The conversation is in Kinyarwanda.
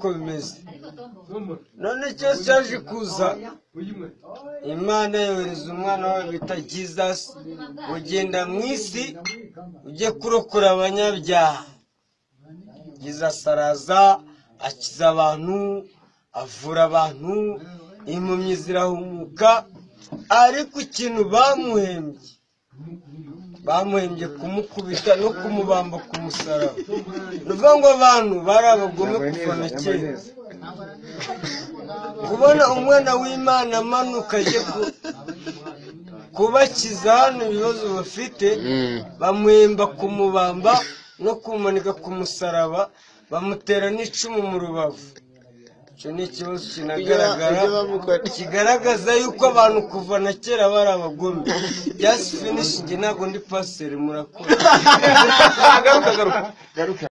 niko bimeze. None cyose cyaje kuza, Imana yohereza umwana wawe bita Jesus, ugenda mu isi ujye kurokora abanyabyaha. Jesus araza akiza abantu, avura abantu, impumyi zirahumuka, ariko ikintu bamuhembye kumukubita no kumubamba ku musaraba. Nuvuga ngo abantu bari abagome kuva na kera. Kubona umwana w'Imana amanuka aje kubakiza hano ibibazo bafite, bamuhemba kumubamba no kumumanika ku musaraba, bamutera n'icumu mu rubavu. Icyo ni ikibazo kinagaragara, kigaragaza yuko abantu kuva na kera bari abagome. Just finish, ntabwo ndi pasiteri, murakoze.